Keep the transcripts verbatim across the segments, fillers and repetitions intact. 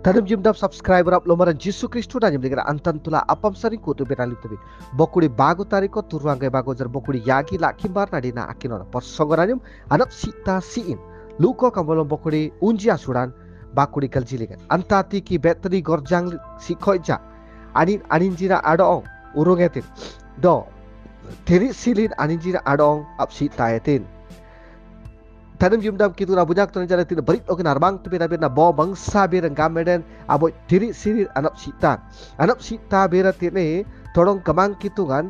Tadam jim dap subscriber up lomaran Jisu Kristu na jim dikira antan tula apam saring kutu berali tubi. Bokuri bagu tariko turuanggai bagu jar bokuri yagi lakimbar na dina akinora. Porsongoranim anap sita siin. Luko kambolom bokuri unji asuran bakuri kaljiligan. Antati ki betri gorjang sikoja. Anin aninjira adong urungetin. Do tiri silin aninjira adong ap sita etin. Tanam jumdam kitu na bunyak tuan jara tidak berit oke narbang tu bera bera bo bangsa bera gameden aboy tiri sirir anap sita anap sita bera tine tolong kemang kitu kan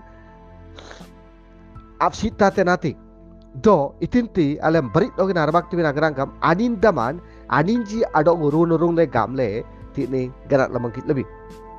ap sita tenati do itinti alam berit oke narbang tu bera gerangkam anin daman aninji adong urun urung le gamle tine gerak lamang kit lebih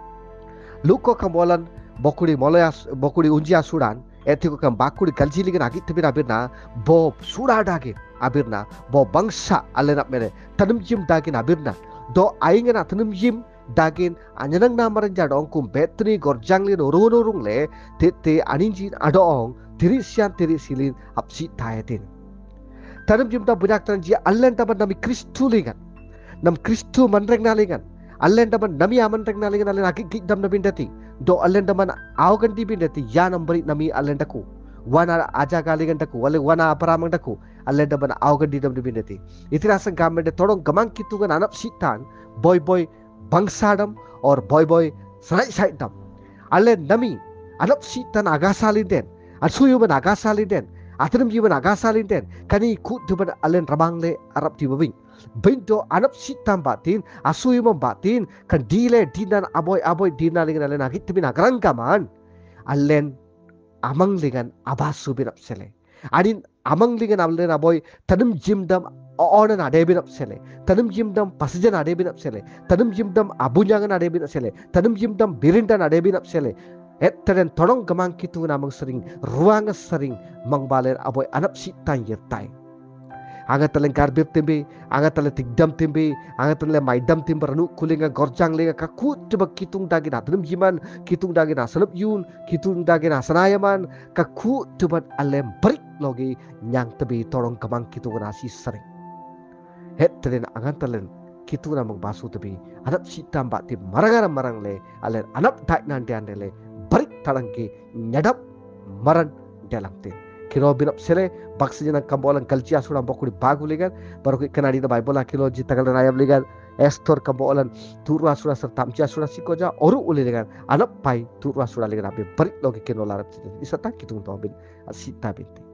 luko kambolan bokuri molayas bokuri unjia sudan etiko kam bakuri kaljili kan agit tu bera bera bo sudah dage abirna bo bangsa alenap mere tanum jim dagin abirna do aingena tanum jim dagin anyanang namaran jadong kum betri gorjangli urung urung le tete aninjin adong tirisian tirisilin apsi tayatin tanum jim da bunyak tan ji allen taban nami kristu lingan nam kristu manreng nalingan allen taban nami aman reng nalingan allen akik kidam nabin dati do allen taban awgan dibin dati ya nambari nami allen daku wana aja kaligan daku wale wana aparamang daku alle daban awgan di dam di bindati itirasa gamede todong gamang kitu gan anap sitan boy boy bangsadam or boy boy sarai saidam alle nami anap sitan agasalin den asuyu ban agasalin den atrim jiban agasalin den kani ku duban allen rabangle arab di babing bento anap sitan batin asuyu mom batin kan dile dinan aboy aboy dinalingan allen agit tibin agrangkaman allen amang lingan abasu binap sele adin amang lingan allen aboy tanum jimdam onan ade binap sele tanum jimdam pasjan ade binap sele tanum jimdam abunyangan ade binap sele tanum jimdam birindan ade binap sele etteren tolong gamang kitu namang sering ruang sering mangbalen aboy anap sitan yertai angat talen karbir tembe angat talen tigdam tembe angat talen maidam tembe ranu kulinga gorjang lenga kakut coba kitung dagin atanum jiman kitung dagin asanap yun kitung dagin asanayaman kakut coba alem berik logi nyang tebe tolong gamang kitung nasi sering het talen angat talen kitu namang basu tebe anap sitam bakti marangaram marang le alen anap dak nan dian le berik talangki nyadap maran dalam te kilo binap sele baksa jana kambolan kalcia sudah bokuri baguligan baru kenadi da bible kilo jitagal rayam ligan estor kambolan turwa sudah serta amcia sudah sikoja oru uligan anak pai turwa sudah ligan abe berik logi kino larap sini isata kitung tobin asita binti